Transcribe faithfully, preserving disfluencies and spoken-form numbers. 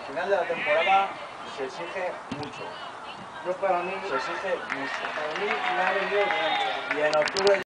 final de la temporada se exige mucho. Yo para mí, Se exige mucho. para mí me ha venido bien. Y en octubre